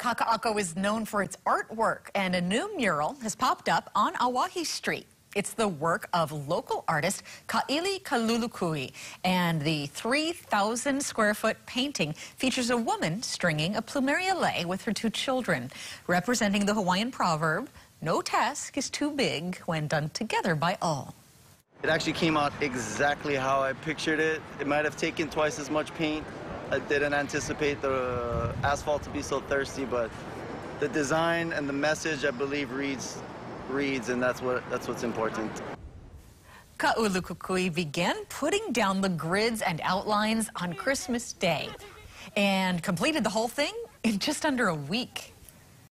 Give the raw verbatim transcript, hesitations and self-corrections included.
Kakaako is known for its artwork, and a new mural has popped up on Awahi Street. It's the work of local artist Kaili Kalulukui, and the three thousand square foot painting features a woman stringing a plumeria lei with her two children, representing the Hawaiian proverb, "No task is too big when done together by all." It actually came out exactly how I pictured it. It might have taken twice as much paint. I didn't anticipate the asphalt to be so thirsty, but the design and the message, I believe, reads, reads, and that's what that's what's important. Kalulukui began putting down the grids and outlines on Christmas Day and completed the whole thing in just under a week.